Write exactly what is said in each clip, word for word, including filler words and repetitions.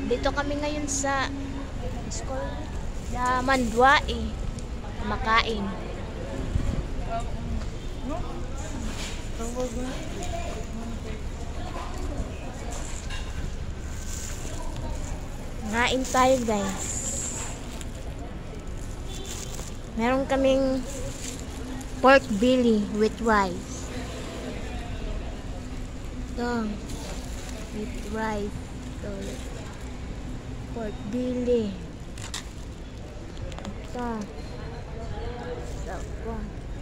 Dito kami ngayon sa school na Manduae. Kumakain. Ngain tayo, guys. Meron kaming pork belly with rice. Ito. With rice. Ito. Pork belly. Ito. Ito.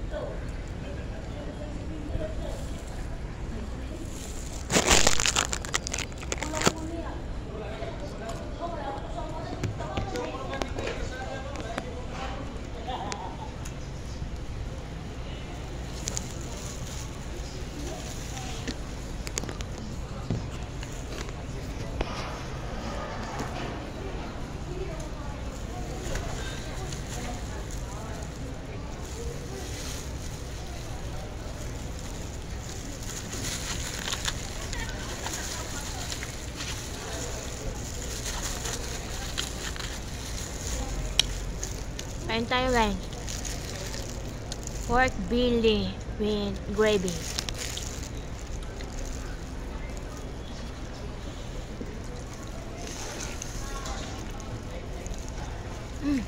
Kain tayo, guys. Pork belly with gravy. Mm.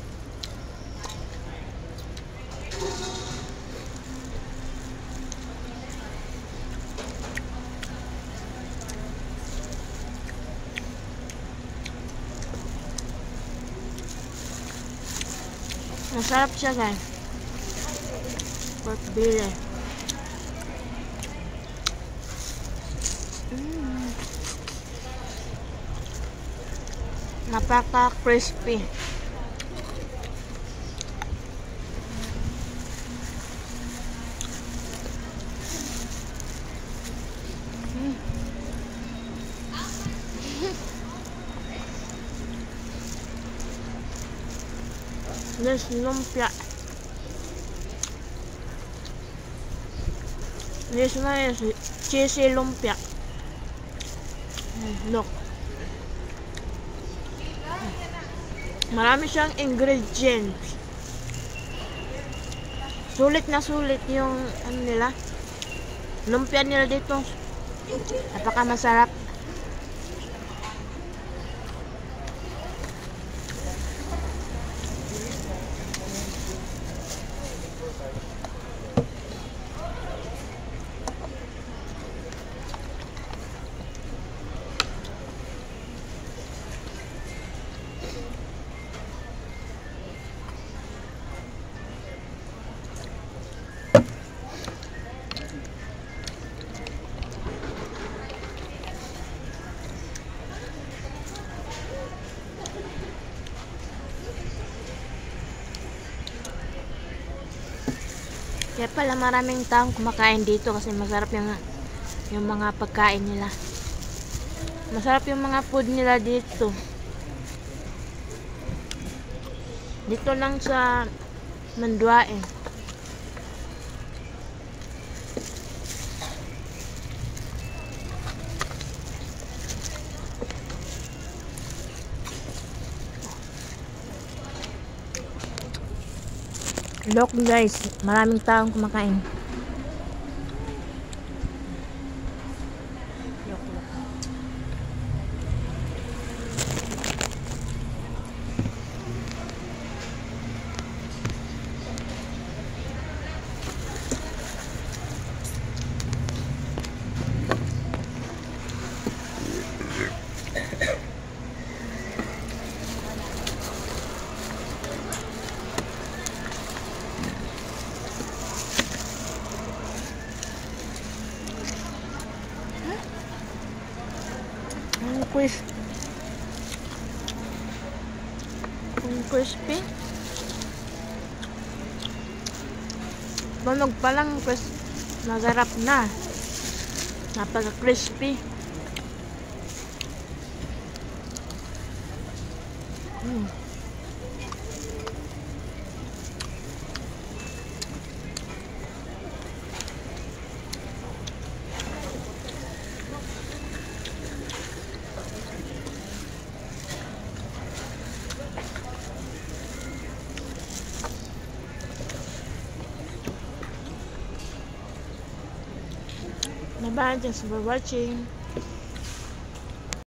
Masarap siya, guys. Pork belly. Mm. Napaka-crispy. Mm. There's lumpia. This one is cheesy lumpia. Look. Marami siyang ingredients. Sulit na sulit yung ano nila. Lumpia nila dito. Napaka masarap. Kaya pala maraming taong kumakain dito kasi masarap yung, yung mga pagkain nila. Masarap yung mga food nila dito. Dito lang sa Manduae. Look, guys, maraming taong kumakain. Ang crispy. Ang crispy. Banog pa lang, masarap na. Napaka-crispy. Mm. Bye-bye. Thanks for watching.